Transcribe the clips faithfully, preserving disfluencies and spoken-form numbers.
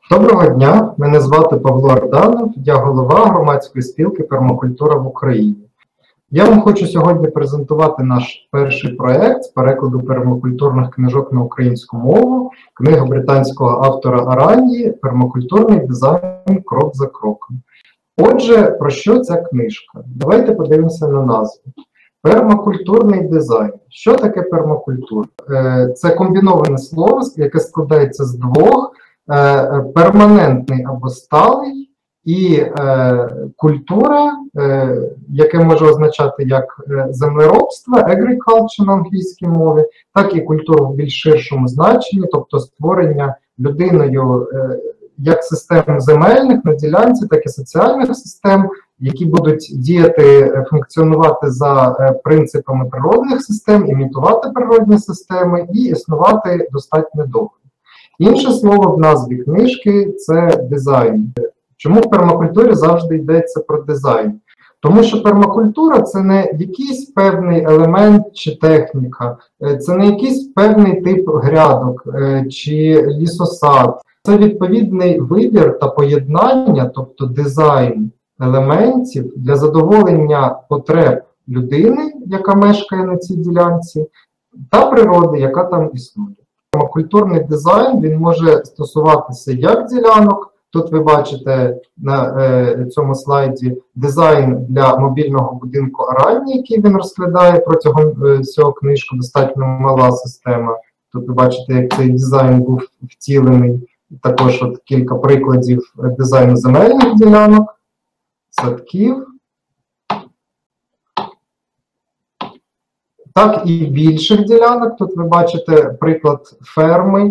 Доброго дня, мене звати Павло Арданов, я голова громадської спілки «Пермакультура в Україні». Я вам хочу сьогодні презентувати наш перший проєкт з перекладу пермакультурних книжок на українську мову, книга британського автора Араньї «Пермакультурний дизайн крок за кроком». Отже, про що ця книжка? Давайте подивимося на назву. Пермакультурний дизайн. Що таке пермакультура? Це комбіноване слово, яке складається з двох: перманентний або сталий, і е, культура, е, яке може означати як землеробство, agriculture на англійській мові, так і культуру в більш ширшому значенні, тобто створення людиною е, як систем земельних на ділянці, так і соціальних систем, які будуть діяти, функціонувати за принципами природних систем, імітувати природні системи і існувати достатньо довго. Інше слово в назві книжки – це дизайн. Чому в пермакультурі завжди йдеться про дизайн? Тому що пермакультура – це не якийсь певний елемент чи техніка, це не якийсь певний тип грядок чи лісосад. Це відповідний вибір та поєднання, тобто дизайн елементів для задоволення потреб людини, яка мешкає на цій ділянці, та природи, яка там існує. Пермакультурний дизайн, він може стосуватися як ділянок, тут ви бачите на е, цьому слайді дизайн для мобільного будинку Араньї, який він розглядає протягом е, цього книжку, достатньо мала система. Тут ви бачите, як цей дизайн був втілений. Також от кілька прикладів дизайну земельних ділянок, садків. Так і більших ділянок. Тут ви бачите приклад ферми.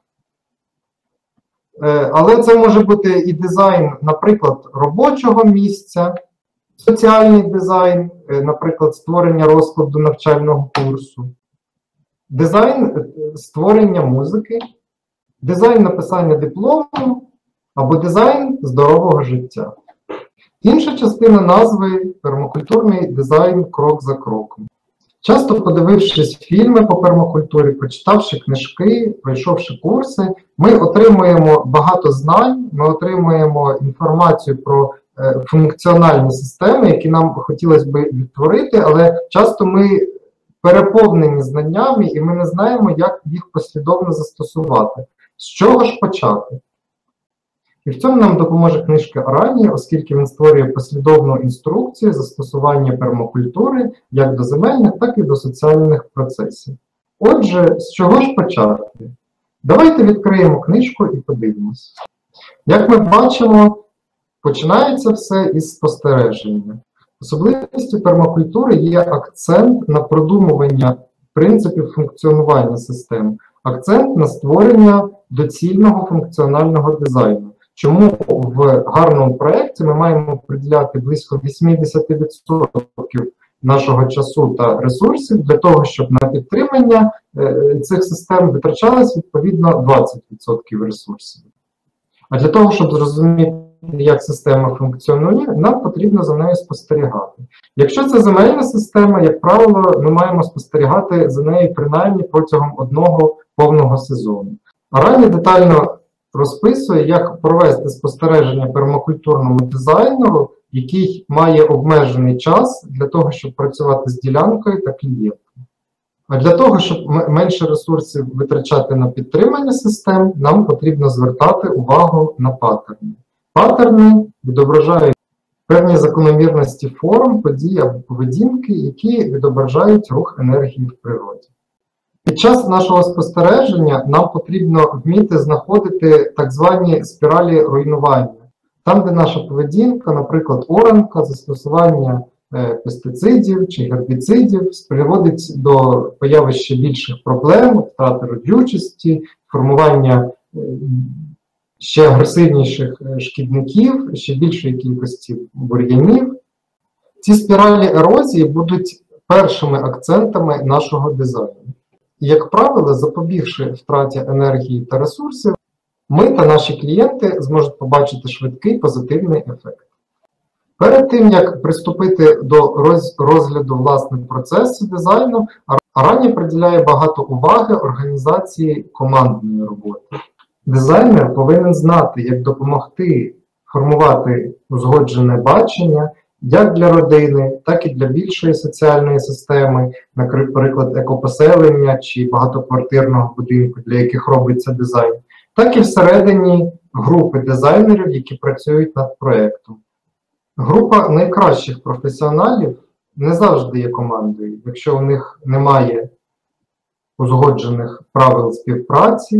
Але це може бути і дизайн, наприклад, робочого місця, соціальний дизайн, наприклад, створення розкладу навчального курсу, дизайн створення музики, дизайн написання диплому або дизайн здорового життя. Інша частина назви – пермакультурний дизайн крок за кроком. Часто подивившись фільми по пермакультурі, прочитавши книжки, пройшовши курси, ми отримуємо багато знань, ми отримуємо інформацію про е, функціональні системи, які нам хотілося б відтворити, але часто ми переповнені знаннями і ми не знаємо, як їх послідовно застосувати. З чого ж почати? І в цьому нам допоможе книжка Араньї, оскільки він створює послідовну інструкцію застосування пермакультури як до земельних, так і до соціальних процесів. Отже, з чого ж почати? Давайте відкриємо книжку і подивимось. Як ми бачимо, починається все із спостереження. Особливістю пермакультури є акцент на продумування принципів функціонування систем, акцент на створення доцільного функціонального дизайну. Чому в гарному проєкті ми маємо приділяти близько вісімдесят відсотків нашого часу та ресурсів для того, щоб на підтримання цих систем витрачалось відповідно двадцять відсотків ресурсів. А для того, щоб зрозуміти, як система функціонує, нам потрібно за нею спостерігати. Якщо це земельна система, як правило, ми маємо спостерігати за нею принаймні протягом одного повного сезону. Аранья детально розписує, як провести спостереження пермакультурному дизайнеру, який має обмежений час для того, щоб працювати з ділянкою та клієнтом. А для того, щоб менше ресурсів витрачати на підтримання систем, нам потрібно звертати увагу на паттерни. Паттерни відображають певні закономірності форм, подій або поведінки, які відображають рух енергії в природі. Під час нашого спостереження нам потрібно вміти знаходити так звані спіралі руйнування. Там, де наша поведінка, наприклад, оранка, застосування пестицидів чи гербіцидів, приводить до появи ще більших проблем, втрати родючості, формування ще агресивніших шкідників, ще більшої кількості бур'янів. Ці спіралі ерозії будуть першими акцентами нашого дизайну. І, як правило, запобігши втраті енергії та ресурсів, ми та наші клієнти зможуть побачити швидкий позитивний ефект. Перед тим, як приступити до розгляду власне процесу дизайну, Аранья приділяє багато уваги організації командної роботи. Дизайнер повинен знати, як допомогти формувати узгоджене бачення як для родини, так і для більшої соціальної системи, наприклад, екопоселення чи багатоквартирного будинку, для яких робиться дизайн, так і всередині групи дизайнерів, які працюють над проєктом. Група найкращих професіоналів не завжди є командою, якщо у них немає узгоджених правил співпраці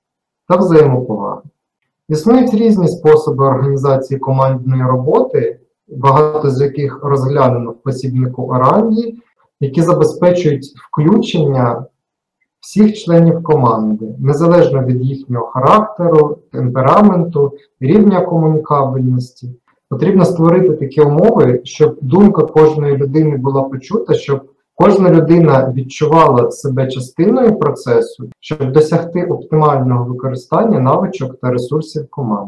та взаємоповаги. Існують різні способи організації командної роботи, багато з яких розглянено в посібнику Оранії, які забезпечують включення всіх членів команди, незалежно від їхнього характеру, темпераменту, рівня комунікабельності. Потрібно створити такі умови, щоб думка кожної людини була почута, щоб кожна людина відчувала себе частиною процесу, щоб досягти оптимального використання навичок та ресурсів команди.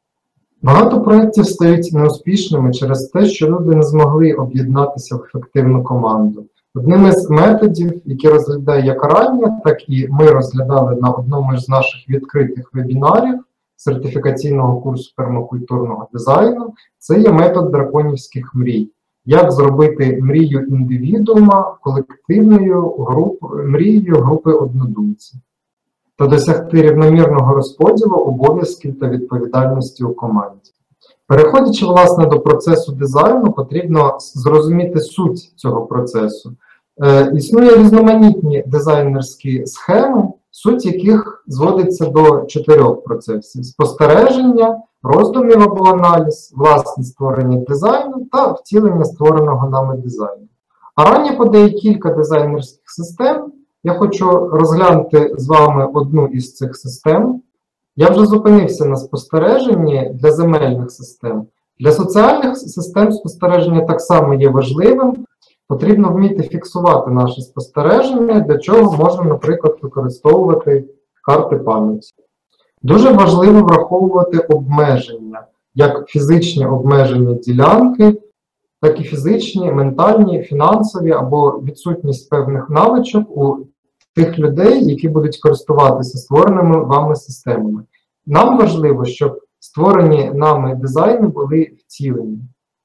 Багато проєктів стають неуспішними через те, що люди не змогли об'єднатися в ефективну команду. Одним із методів, які розглядає як Орання, так і ми розглядали на одному з наших відкритих вебінарів сертифікаційного курсу пермакультурного дизайну, це є метод драконівських мрій. Як зробити мрію індивідуума колективною групою, мрією групи однодумців та досягти рівномірного розподілу обов'язків та відповідальності у команді. Переходячи, власне, до процесу дизайну, потрібно зрозуміти суть цього процесу. Е, існує різноманітні дизайнерські схеми, суть яких зводиться до чотирьох процесів: спостереження, роздумів або аналіз, власне створення дизайну та втілення створеного нами дизайну. Орання подає кілька дизайнерських систем. Я хочу розглянути з вами одну із цих систем. Я вже зупинився на спостереженні для земельних систем. Для соціальних систем спостереження так само є важливим. Потрібно вміти фіксувати наші спостереження, для чого можна, наприклад, використовувати карти пам'яті. Дуже важливо враховувати обмеження, як фізичні обмеження ділянки, так і фізичні, ментальні, фінансові або відсутність певних навичок у тих людей, які будуть користуватися створеними вами системами. Нам важливо, щоб створені нами дизайни були втілені.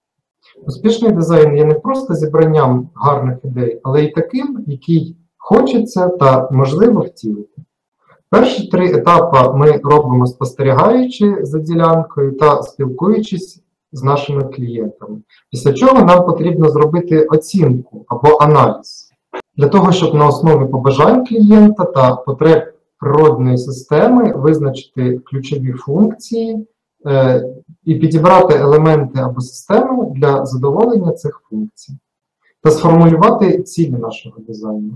Успішний дизайн є не просто зібранням гарних ідей, але й таким, який хочеться та можливо втілити. Перші три етапи ми робимо спостерігаючи за ділянкою та спілкуючись з нашими клієнтами. Після чого нам потрібно зробити оцінку або аналіз, для того, щоб на основі побажань клієнта та потреб природної системи визначити ключові функції е, і підібрати елементи або системи для задоволення цих функцій та сформулювати цілі нашого дизайну.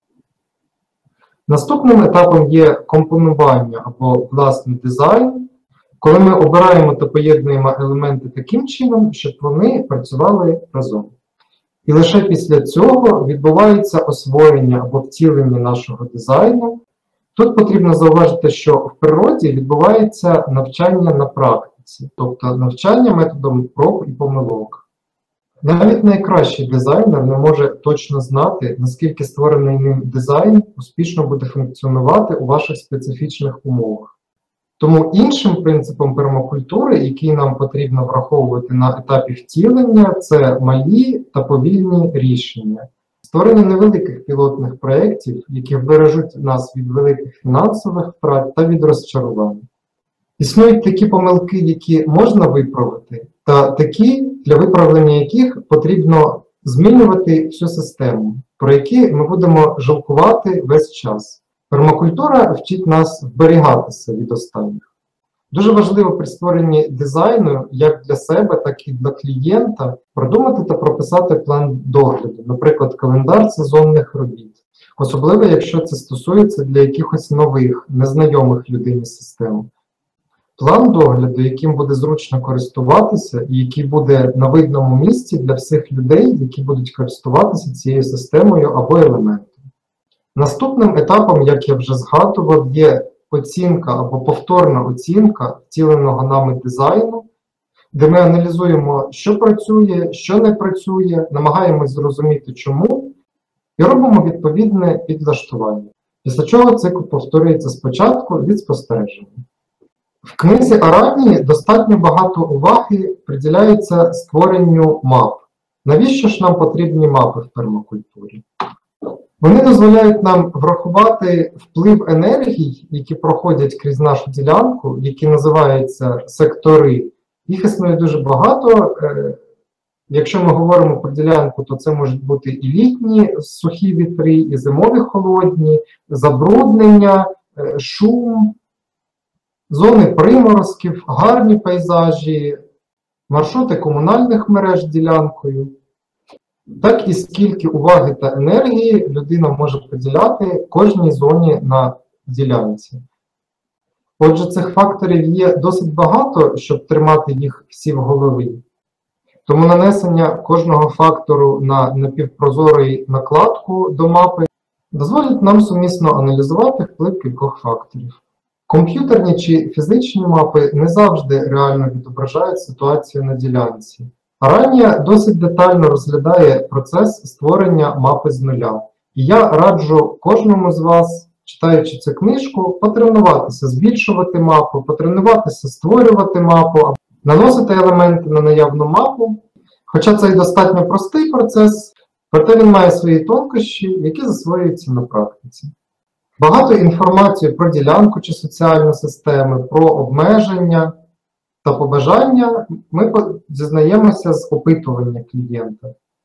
Наступним етапом є компонування або власний дизайн, коли ми обираємо та поєднуємо елементи таким чином, щоб вони працювали разом. І лише після цього відбувається освоєння або втілення нашого дизайну. Тут потрібно зауважити, що в природі відбувається навчання на практиці, тобто навчання методом проб і помилок. Навіть найкращий дизайнер не може точно знати, наскільки створений ним дизайн успішно буде функціонувати у ваших специфічних умовах. Тому іншим принципом пермакультури, який нам потрібно враховувати на етапі втілення, це малі та повільні рішення. Створення невеликих пілотних проєктів, які вбережуть нас від великих фінансових втрат та від розчарувань. Існують такі помилки, які можна виправити, та такі, для виправлення яких потрібно змінювати всю систему, про які ми будемо жалкувати весь час. Пермакультура вчить нас вберігатися від останніх. Дуже важливо при створенні дизайну, як для себе, так і для клієнта, продумати та прописати план догляду, наприклад, календар сезонних робіт. Особливо, якщо це стосується для якихось нових, незнайомих людині систем. План догляду, яким буде зручно користуватися і який буде на видному місці для всіх людей, які будуть користуватися цією системою або елементом. Наступним етапом, як я вже згадував, є оцінка або повторна оцінка втіленого нами дизайну, де ми аналізуємо, що працює, що не працює, намагаємось зрозуміти чому і робимо відповідне підлаштування. Після чого цикл повторюється спочатку від спостереження. В книзі Аранії достатньо багато уваги приділяється створенню мап. Навіщо ж нам потрібні мапи в пермакультурі? Вони дозволяють нам врахувати вплив енергій, які проходять крізь нашу ділянку, які називаються сектори. Їх існує дуже багато. Якщо ми говоримо про ділянку, то це можуть бути і літні сухі вітри, і зимові холодні, забруднення, шум, зони приморозків, гарні пейзажі, маршрути комунальних мереж ділянкою. Так і скільки уваги та енергії людина може приділяти кожній зоні на ділянці. Отже, цих факторів є досить багато, щоб тримати їх всі в голові. Тому нанесення кожного фактору на напівпрозорий накладку до мапи дозволить нам сумісно аналізувати вплив кількох факторів. Комп'ютерні чи фізичні мапи не завжди реально відображають ситуацію на ділянці. Аранія досить детально розглядає процес створення мапи з нуля. І я раджу кожному з вас, читаючи цю книжку, потренуватися збільшувати мапу, потренуватися створювати мапу, наносити елементи на наявну мапу. Хоча це і достатньо простий процес, проте він має свої тонкощі, які засвоюються на практиці. Багато інформації про ділянку чи соціальну систему, про обмеження та побажання ми дізнаємося з опитування клієнта.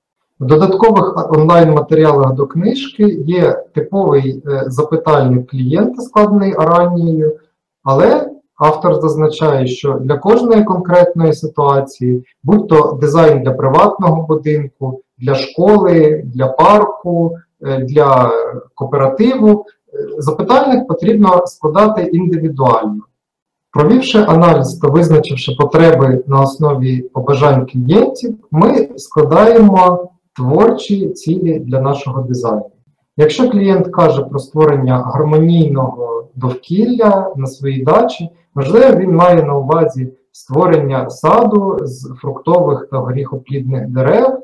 В додаткових онлайн-матеріалах до книжки є типовий запитальник клієнта, складений Аранією, але автор зазначає, що для кожної конкретної ситуації, будь то дизайн для приватного будинку, для школи, для парку, для кооперативу, запитальник потрібно складати індивідуально. Провівши аналіз та визначивши потреби на основі побажань клієнтів, ми складаємо творчі цілі для нашого дизайну. Якщо клієнт каже про створення гармонійного довкілля на своїй дачі, можливо, він має на увазі створення саду з фруктових та горіхоплідних дерев,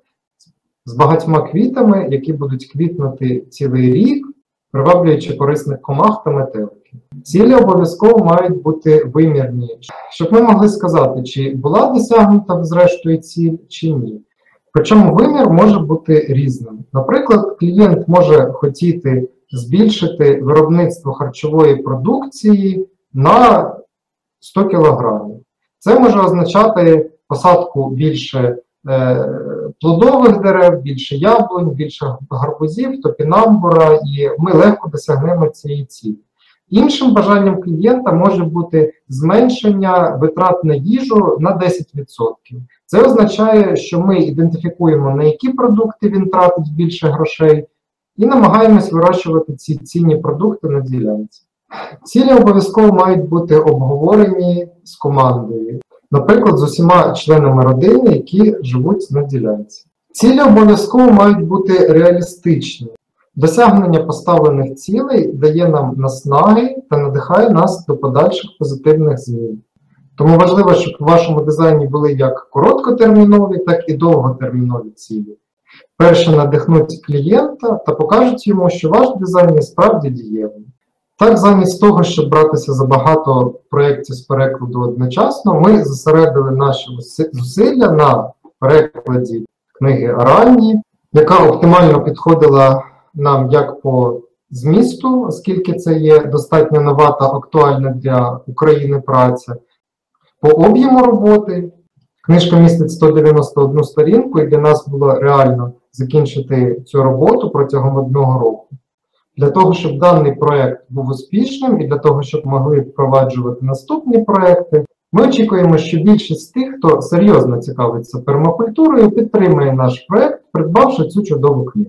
з багатьма квітами, які будуть квітнути цілий рік, приваблюючи корисних комах та метеликів. Цілі обов'язково мають бути вимірні, щоб ми могли сказати, чи була досягнута зрештою ціль, чи ні. Причому вимір може бути різним. Наприклад, клієнт може хотіти збільшити виробництво харчової продукції на сто кілограмів. Це може означати посадку більше е, плодових дерев, більше яблунь, більше гарбузів, топінамбура, і ми легко досягнемо цієї цілі. Іншим бажанням клієнта може бути зменшення витрат на їжу на десять відсотків. Це означає, що ми ідентифікуємо, на які продукти він тратить більше грошей, і намагаємось вирощувати ці цінні продукти на ділянці. Цілі обов'язково мають бути обговорені з командою, наприклад, з усіма членами родини, які живуть на ділянці. Цілі обов'язково мають бути реалістичні. Досягнення поставлених цілей дає нам наснаги та надихає нас до подальших позитивних змін. Тому важливо, щоб в вашому дизайні були як короткотермінові, так і довготермінові цілі. Перше надихнуть клієнта та покажуть йому, що ваш дизайн є справді дієвий. Так, замість того, щоб братися за багато проєктів з перекладу одночасно, ми зосередили наші зусилля на перекладі книги Аранії, яка оптимально підходила нам як по змісту, оскільки це є достатньо нова та актуальна для України праця, по об'єму роботи. Книжка містить сто дев'яносто одну сторінку, і для нас було реально закінчити цю роботу протягом одного року. Для того, щоб даний проєкт був успішним і для того, щоб могли впроваджувати наступні проєкти, ми очікуємо, що більшість з тих, хто серйозно цікавиться пермакультурою, підтримає наш проєкт, придбавши цю чудову книгу.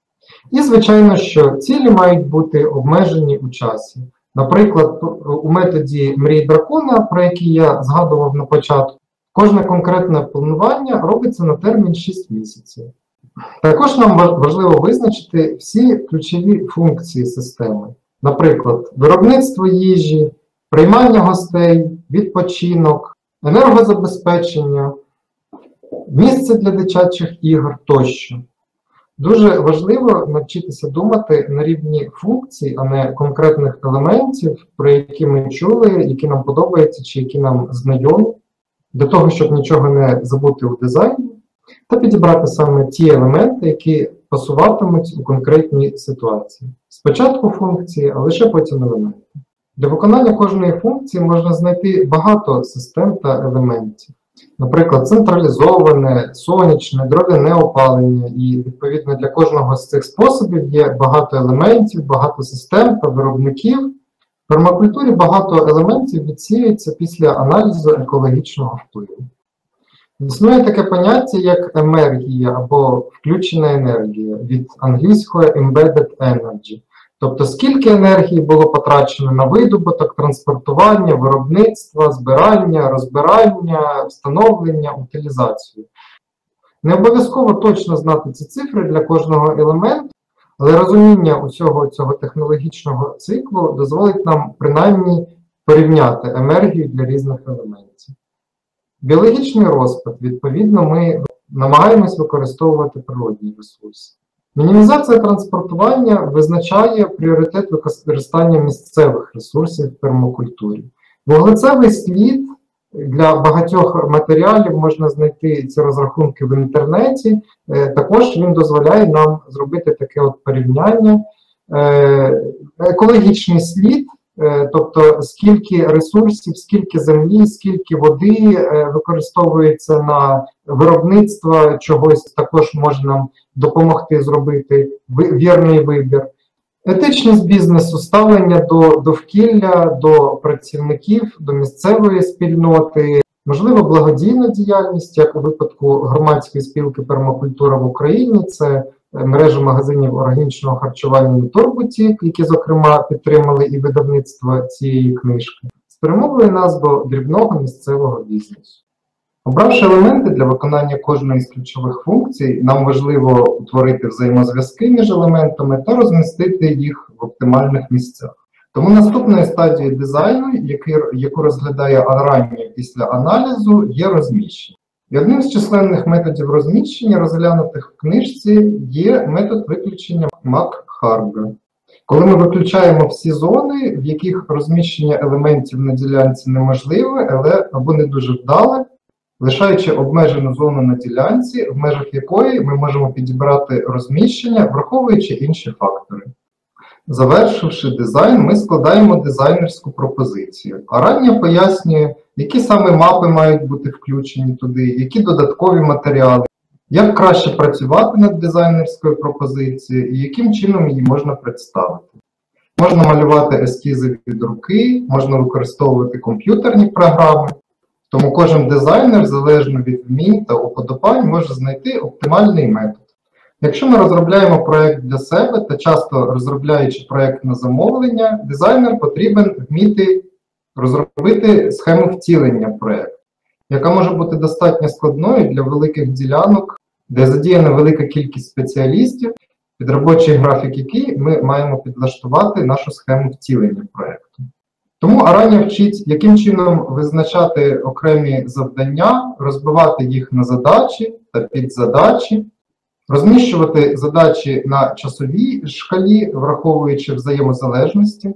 І, звичайно, що цілі мають бути обмежені у часі. Наприклад, у методі «Мрій дракона», про який я згадував на початку, кожне конкретне планування робиться на термін шість місяців. Також нам важливо визначити всі ключові функції системи. Наприклад, виробництво їжі, приймання гостей, відпочинок, енергозабезпечення, місце для дитячих ігор тощо. Дуже важливо навчитися думати на рівні функцій, а не конкретних елементів, про які ми чули, які нам подобаються чи які нам знайомі, для того, щоб нічого не забути у дизайні, та підібрати саме ті елементи, які пасуватимуть у конкретній ситуації. Спочатку функції, а лише потім елементи. Для виконання кожної функції можна знайти багато систем та елементів. Наприклад, централізоване, сонячне, дров'яне опалення. І, відповідно, для кожного з цих способів є багато елементів, багато систем та виробників. В пермакультурі багато елементів відсіюється після аналізу екологічного впливу. Існує таке поняття, як емергія або включена енергія, від англійської embedded energy. Тобто, скільки енергії було потрачено на видобуток, транспортування, виробництво, збирання, розбирання, встановлення, утилізацію. Не обов'язково точно знати ці цифри для кожного елементу, але розуміння усього цього технологічного циклу дозволить нам принаймні порівняти енергію для різних елементів. Біологічний розпад, відповідно, ми намагаємось використовувати природні ресурси. Мінімізація транспортування визначає пріоритет використання місцевих ресурсів в пермакультурі. Вуглецевий слід для багатьох матеріалів можна знайти ці розрахунки в інтернеті. Також він дозволяє нам зробити таке от порівняння. Екологічний слід, тобто скільки ресурсів, скільки землі, скільки води використовується на виробництво чогось, також може нам допомогти зробити вірний вибір. Етичність бізнесу, ставлення до довкілля, до працівників, до місцевої спільноти, можливо, благодійна діяльність, як у випадку громадської спілки «Пермакультура в Україні», це мережа магазинів органічного харчування «Турбутік», які, зокрема, підтримали і видавництво цієї книжки, спрямовує нас до дрібного місцевого бізнесу. Обравши елементи для виконання кожної з ключових функцій, нам важливо утворити взаємозв'язки між елементами та розмістити їх в оптимальних місцях. Тому наступною стадією дизайну, яку розглядає Арання після аналізу, є розміщення. І одним з численних методів розміщення, розглянутих в книжці, є метод виключення Макхарга. Коли ми виключаємо всі зони, в яких розміщення елементів на ділянці неможливе, але або не дуже вдале, лишаючи обмежену зону на ділянці, в межах якої ми можемо підібрати розміщення, враховуючи інші фактори. Завершивши дизайн, ми складаємо дизайнерську пропозицію. Арання пояснює, які саме мапи мають бути включені туди, які додаткові матеріали, як краще працювати над дизайнерською пропозицією і яким чином її можна представити. Можна малювати ескізи від руки, можна використовувати комп'ютерні програми. Тому кожен дизайнер, залежно від вмінь та уподобань, може знайти оптимальний метод. Якщо ми розробляємо проєкт для себе та часто розробляючи проєкт на замовлення, дизайнер потрібен вміти розробити схему втілення проєкту, яка може бути достатньо складною для великих ділянок, де задіяна велика кількість спеціалістів, під робочий графік який ми маємо підлаштувати нашу схему втілення проєкту. Тому Арання вчить, яким чином визначати окремі завдання, розбивати їх на задачі та підзадачі, розміщувати задачі на часовій шкалі, враховуючи взаємозалежності,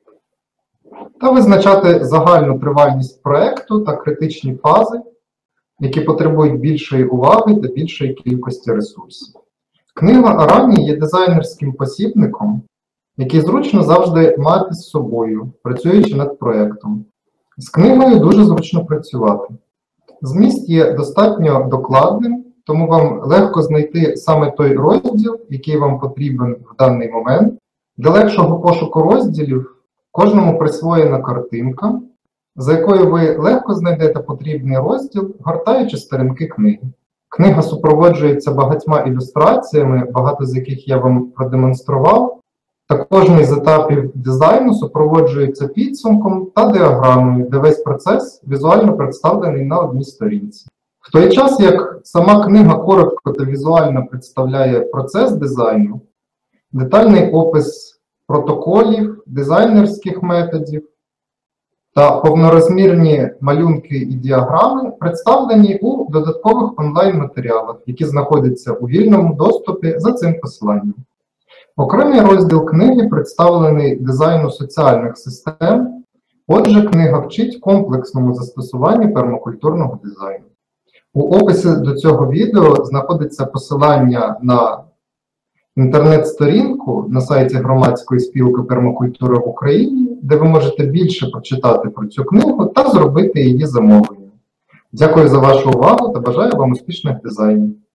та визначати загальну тривалість проєкту та критичні фази, які потребують більшої уваги та більшої кількості ресурсів. Книга Арані є дизайнерським посібником, який зручно завжди мати з собою, працюючи над проєктом. З книгою дуже зручно працювати. Зміст є достатньо докладним, тому вам легко знайти саме той розділ, який вам потрібен в даний момент. Для легшого пошуку розділів кожному присвоєна картинка, за якою ви легко знайдете потрібний розділ, гортаючи сторінки книги. Книга супроводжується багатьма ілюстраціями, багато з яких я вам продемонстрував. Та кожний з етапів дизайну супроводжується підсумком та діаграмою, де весь процес візуально представлений на одній сторінці. В той час, як сама книга коротко та візуально представляє процес дизайну, детальний опис протоколів, дизайнерських методів, та повнорозмірні малюнки і діаграми представлені у додаткових онлайн-матеріалах, які знаходяться у вільному доступі за цим посиланням. Окремий розділ книги представлений дизайну соціальних систем. Отже, книга вчить комплексному застосуванні пермакультурного дизайну. У описі до цього відео знаходиться посилання на інтернет-сторінку на сайті Громадської спілки пермакультури в Україні, де ви можете більше почитати про цю книгу та зробити її замовлення. Дякую за вашу увагу та бажаю вам успішних дизайнів.